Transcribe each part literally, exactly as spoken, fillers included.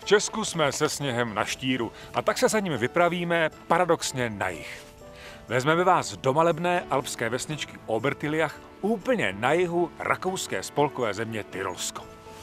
V Česku jsme se sněhem na štíru a tak se za ním vypravíme paradoxně na jih. Vezmeme vás do malebné alpské vesničky Obertilliach úplně na jihu rakouské spolkové země Tyrolsko.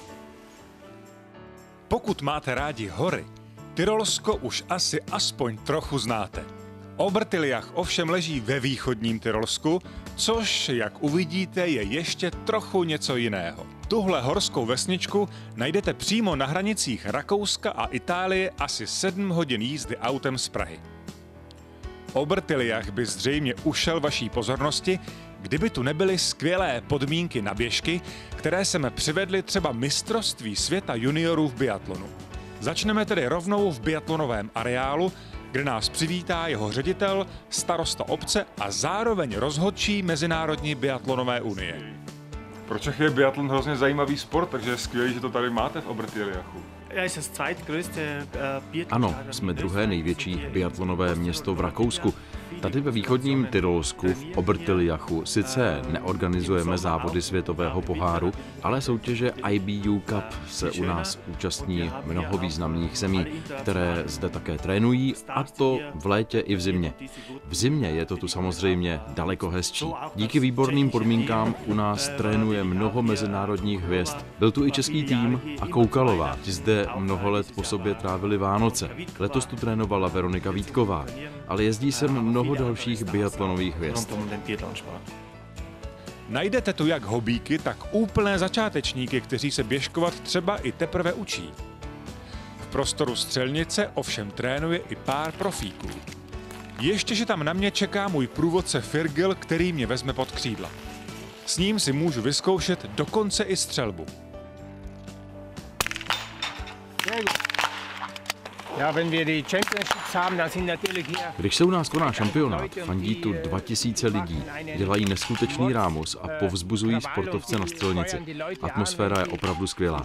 Pokud máte rádi hory, Tyrolsko už asi aspoň trochu znáte. Obertilliach ovšem leží ve východním Tyrolsku, což, jak uvidíte, je ještě trochu něco jiného. Tuhle horskou vesničku najdete přímo na hranicích Rakouska a Itálie asi sedm hodin jízdy autem z Prahy. Obertilliach by zřejmě ušel vaší pozornosti, kdyby tu nebyly skvělé podmínky na běžky, které jsme přivedli třeba mistrovství světa juniorů v biatlonu. Začneme tedy rovnou v biatlonovém areálu, kde nás přivítá jeho ředitel, starosta obce a zároveň rozhodčí Mezinárodní biatlonové unie. Pro Čechy je biatlon hrozně zajímavý sport, takže je skvělé, že to tady máte v Obertilliachu. Ano, jsme druhé největší biatlonové město v Rakousku. Tady ve východním Tyrolsku v Obertilliachu sice neorganizujeme závody světového poháru, ale soutěže I B U Cup se u nás účastní mnoho významných zemí, které zde také trénují, a to v létě i v zimě. V zimě je to tu samozřejmě daleko hezčí. Díky výborným podmínkám u nás trénuje mnoho mezinárodních hvězd. Byl tu i český tým a Koukalová. Ti zde mnoho let po sobě trávili Vánoce. Letos tu trénovala Veronika Vítková, ale jezdí sem mnoho dalších biatlonových hvězd. Najdete tu jak hobíky, tak úplné začátečníky, kteří se běžkovat třeba i teprve učí. V prostoru střelnice ovšem trénuje i pár profíků. Ještě, že tam na mě čeká můj průvodce Firgil, který mě vezme pod křídla. S ním si můžu vyzkoušet dokonce i střelbu. Když se u nás koná šampionát, fandí tu dva tisíce lidí, dělají neskutečný rámus a povzbuzují sportovce na střelnici. Atmosféra je opravdu skvělá.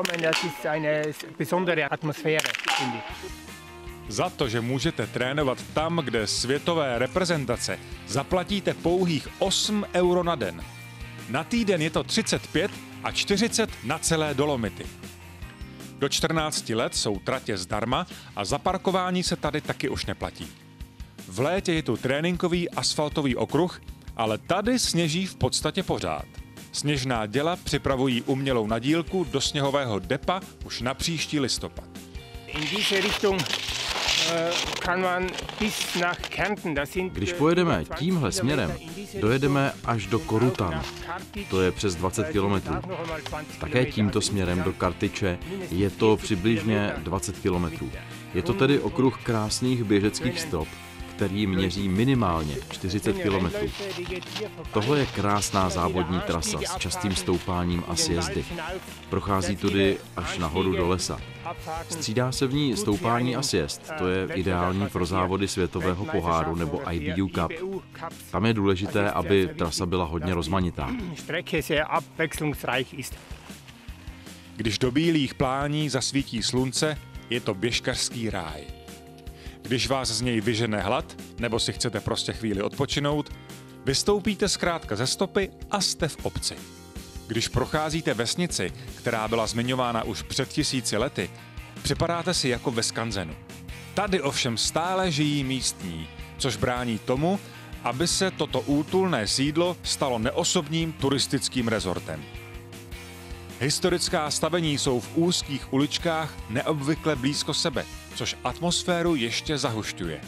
Za to, že můžete trénovat tam, kde světové reprezentace, zaplatíte pouhých osm euro na den. Na týden je to třicet pět a čtyřicet na celé Dolomity. Do čtrnácti let jsou tratě zdarma a za parkování se tady taky už neplatí. V létě je tu tréninkový asfaltový okruh, ale tady sněží v podstatě pořád. Sněžná děla připravují umělou nadílku do sněhového depa už na příští listopad. Když pojedeme tímhle směrem, dojedeme až do Korutan. To je přes dvacet kilometrů. Také tímto směrem do Kartyče je to přibližně dvacet kilometrů. Je to tedy okruh krásných běžeckých stop, který měří minimálně čtyřicet kilometrů. Tohle je krásná závodní trasa s častým stoupáním a sjezdy. Prochází tudy až nahoru do lesa. Střídá se v ní stoupání a sjezd, to je ideální pro závody světového poháru nebo I B U Cup. Tam je důležité, aby trasa byla hodně rozmanitá. Když do bílých plání zasvítí slunce, je to běžkařský ráj. Když vás z něj vyžene hlad, nebo si chcete prostě chvíli odpočinout, vystoupíte zkrátka ze stopy a jste v obci. Když procházíte vesnici, která byla zmiňována už před tisíci lety, připadáte si jako ve skanzenu. Tady ovšem stále žijí místní, což brání tomu, aby se toto útulné sídlo stalo neosobním turistickým rezortem. Historická stavení jsou v úzkých uličkách neobvykle blízko sebe, což atmosféru ještě zahušťuje.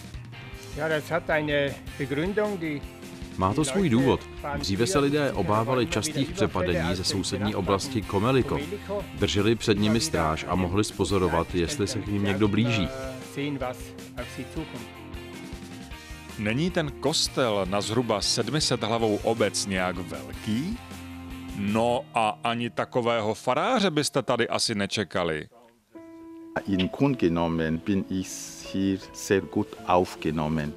Má to svůj důvod. Dříve se lidé obávali častých přepadení ze sousední oblasti Komeliko. Drželi před nimi stráž a mohli zpozorovat, jestli se k ním někdo blíží. Není ten kostel na zhruba sedmiset hlavou obec nějak velký? No a ani takového faráře byste tady asi nečekali. In Grund genommen bin ich hier sehr gut aufgenommen.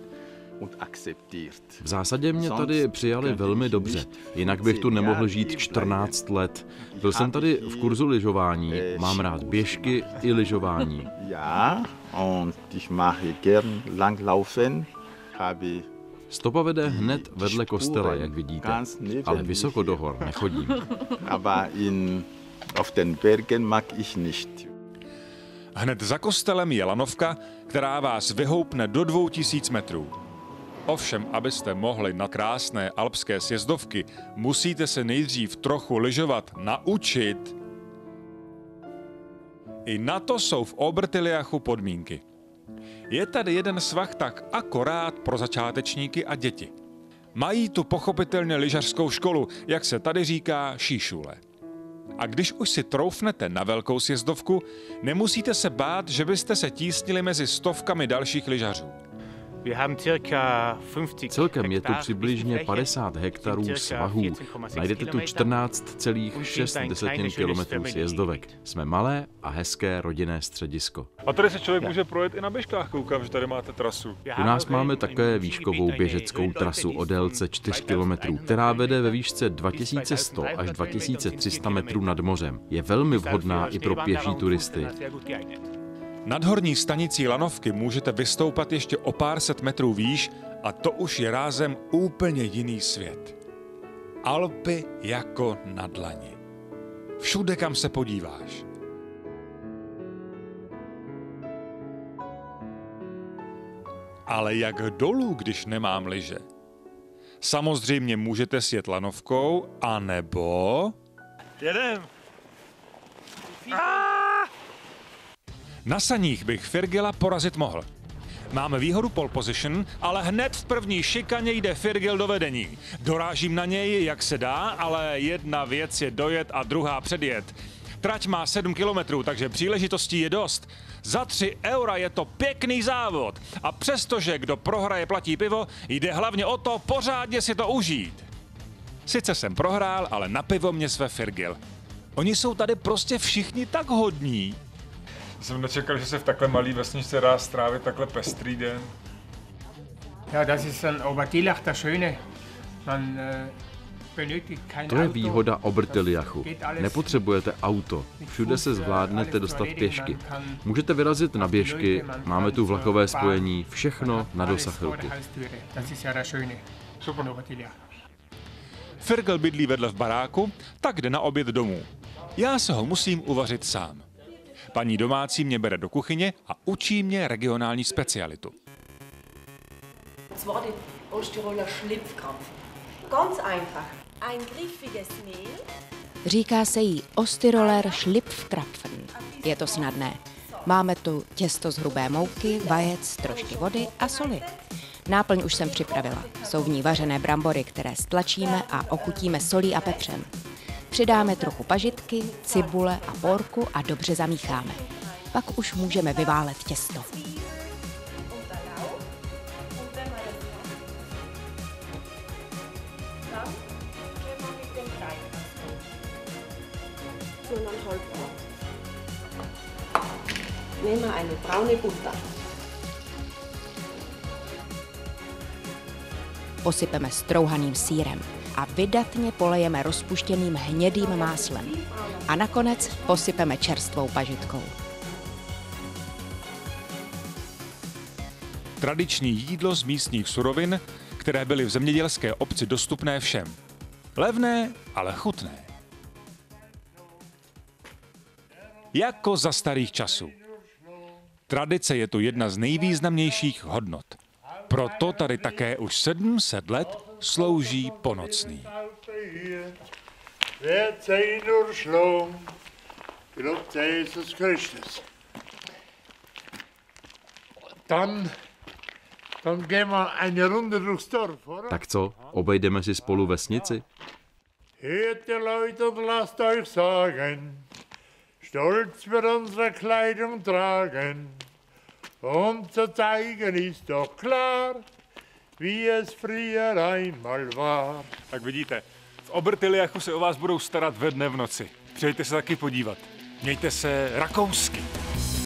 V zásadě mě tady přijali velmi dobře, jinak bych tu nemohl žít čtrnáct let. Byl jsem tady v kurzu lyžování, mám rád běžky i lyžování. Ja, und ich mache gern langlaufen, habe Stopa vede hned vedle kostela, jak vidíte, ale vysoko do hor nechodím. Aber in, auf den Bergen mag ich nicht. Hned za kostelem je lanovka, která vás vyhoupne do dvou tisíc metrů. Ovšem, abyste mohli na krásné alpské sjezdovky, musíte se nejdřív trochu lyžovat naučit. I na to jsou v Obertilliachu podmínky. Je tady jeden svah tak akorát pro začátečníky a děti. Mají tu pochopitelně lyžařskou školu, jak se tady říká šíšule. A když už si troufnete na velkou sjezdovku, nemusíte se bát, že byste se tísnili mezi stovkami dalších lyžařů. Celkem je tu přibližně padesát hektarů svahů. Najdete tu čtrnáct celá šest kilometrů sjezdovek. Jsme malé a hezké rodinné středisko. A tady se člověk může projet i na běžkách, koukám, že tady máte trasu. U nás máme také výškovou běžeckou trasu o délce čtyři kilometry, která vede ve výšce dva tisíce sto až dva tisíce tři sta metrů nad mořem. Je velmi vhodná i pro pěší turisty. Nad horní stanicí lanovky můžete vystoupat ještě o pár set metrů výš a to už je rázem úplně jiný svět. Alpy jako na dlani. Všude, kam se podíváš. Ale jak dolů, když nemám lyže? Samozřejmě můžete sjet lanovkou, anebo... Jedem! Na saních bych Firgila porazit mohl. Máme výhodu pole position, ale hned v první šikaně jde Firgil do vedení. Dorážím na něj, jak se dá, ale jedna věc je dojet a druhá předjet. Trať má sedm kilometrů, takže příležitostí je dost. Za tři eura je to pěkný závod. A přestože kdo prohraje platí pivo, jde hlavně o to pořádně si to užít. Sice jsem prohrál, ale na pivo mě své Firgil. Oni jsou tady prostě všichni tak hodní. Jsem nečekal, že se v takhle malý vesničce dá strávit takhle pestrý den. Ja, das ist ein Obertillach, das Schöne. Man benötigt kein Auto. To je výhoda Obertilliachu. Nepotřebujete auto. Všude se zvládnete dostat pěšky. Můžete vyrazit na běžky, máme tu vlakové spojení, všechno na dosah ruky. Firgil bydlí vedle v baráku, tak jde na oběd domů. Já se ho musím uvařit sám. Paní domácí mě bere do kuchyně a učí mě regionální specialitu. Říká se jí Ostyroler Schlipfkrapfen. Je to snadné. Máme tu těsto z hrubé mouky, vajec, trošky vody a soli. Náplň už jsem připravila. Jsou v ní vařené brambory, které stlačíme a ochutíme solí a pepřem. Přidáme trochu pažitky, cibule a porku a dobře zamícháme. Pak už můžeme vyválet těsto. Nehmen wir eine braune Butter. Posypeme strouhaným sýrem a vydatně polejeme rozpuštěným hnědým máslem. A nakonec posypeme čerstvou pažitkou. Tradiční jídlo z místních surovin, které byly v zemědělské obci dostupné všem. Levné, ale chutné. Jako za starých časů. Tradice je tu jedna z nejvýznamnějších hodnot. Proto tady také už sedm set let slouží ponocný. Tak co, obejdeme si spolu vesnici? Stolz wird unsere Kleidung tragen, um zu zeigen ist doch klar, wie es früher einmal war. Tak vidíte, v Obertilliachu se o vás budou starat ve dne v noci. Přijďte se taky podívat. Mějte se rakousky.